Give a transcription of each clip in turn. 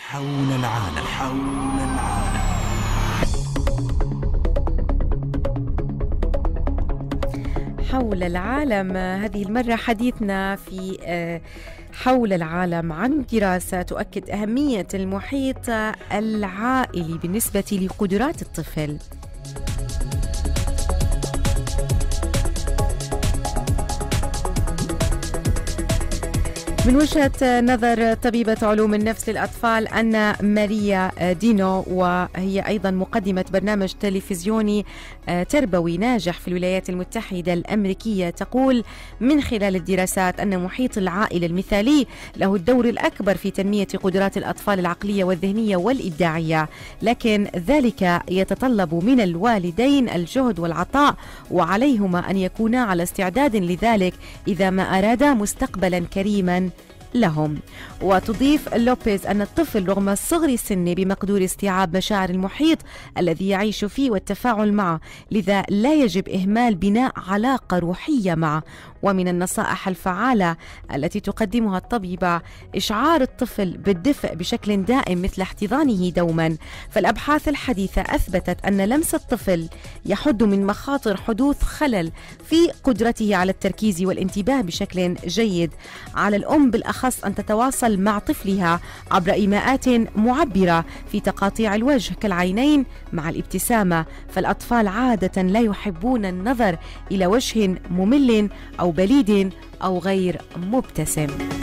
حول العالم. حول العالم. هذه المرة حديثنا في حول العالم عن دراسة تؤكد أهمية المحيط العائلي بالنسبة لقدرات الطفل. من وجهة نظر طبيبة علوم النفس للأطفال أن ماريا دينو، وهي أيضا مقدمة برنامج تلفزيوني تربوي ناجح في الولايات المتحدة الأمريكية، تقول من خلال الدراسات أن محيط العائلة المثالي له الدور الأكبر في تنمية قدرات الأطفال العقلية والذهنية والإبداعية، لكن ذلك يتطلب من الوالدين الجهد والعطاء، وعليهما أن يكونا على استعداد لذلك إذا ما أرادا مستقبلا كريما لهم. وتضيف لوبيز أن الطفل رغم صغر سنه بمقدور استيعاب مشاعر المحيط الذي يعيش فيه والتفاعل معه، لذا لا يجب إهمال بناء علاقة روحية معه. ومن النصائح الفعالة التي تقدمها الطبيبة إشعار الطفل بالدفء بشكل دائم مثل احتضانه دوما، فالأبحاث الحديثة أثبتت أن لمس الطفل يحد من مخاطر حدوث خلل في قدرته على التركيز والانتباه بشكل جيد. على الأم بالأخص أن تتواصل مع طفلها عبر إيماءات معبرة في تقاطيع الوجه كالعينين مع الابتسامة، فالأطفال عادة لا يحبون النظر إلى وجه ممل أو بليد أو غير مبتسم.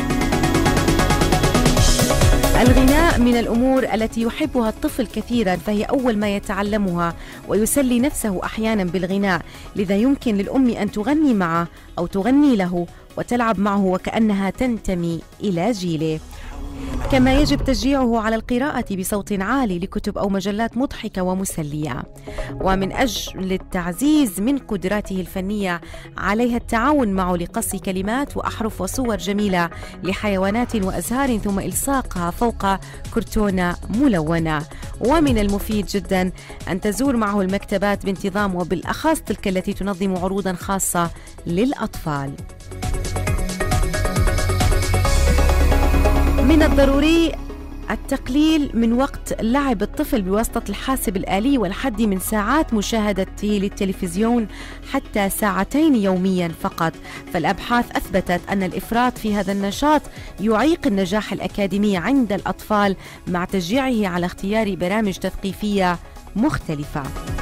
الغناء من الأمور التي يحبها الطفل كثيرا، فهي أول ما يتعلمها ويسلي نفسه أحيانا بالغناء، لذا يمكن للأم أن تغني معه أو تغني له وتلعب معه وكأنها تنتمي إلى جيله. كما يجب تشجيعه على القراءة بصوت عالي لكتب أو مجلات مضحكة ومسلية. ومن أجل التعزيز من قدراته الفنية عليها التعاون معه لقص كلمات وأحرف وصور جميلة لحيوانات وأزهار ثم إلصاقها فوق كرتونة ملونة. ومن المفيد جدا أن تزور معه المكتبات بانتظام، وبالأخص تلك التي تنظم عروضا خاصة للأطفال. من الضروري التقليل من وقت لعب الطفل بواسطة الحاسب الآلي والحد من ساعات مشاهدته للتلفزيون حتى 2 ساعات يوميا فقط، فالأبحاث أثبتت أن الإفراط في هذا النشاط يعيق النجاح الأكاديمي عند الأطفال مع تشجيعه على اختيار برامج تثقيفية مختلفة.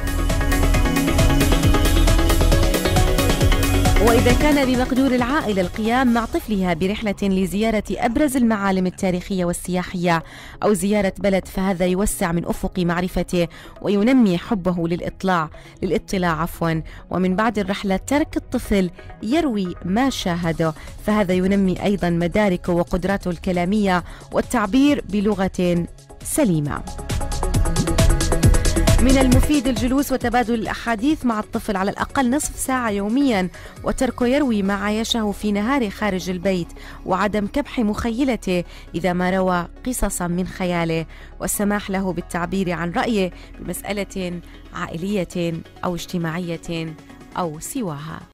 وإذا كان بمقدور العائلة القيام مع طفلها برحلة لزيارة أبرز المعالم التاريخية والسياحية أو زيارة بلد، فهذا يوسع من أفق معرفته وينمي حبه للاطلاع ومن بعد الرحلة ترك الطفل يروي ما شاهده، فهذا ينمي أيضا مداركه وقدراته الكلامية والتعبير بلغة سليمة. من المفيد الجلوس وتبادل الأحاديث مع الطفل على الأقل نصف ساعة يوميا، وتركه يروي ما عايشه في نهاره خارج البيت، وعدم كبح مخيلته إذا ما روى قصصا من خياله، والسماح له بالتعبير عن رأيه بمسألة عائلية أو اجتماعية أو سواها.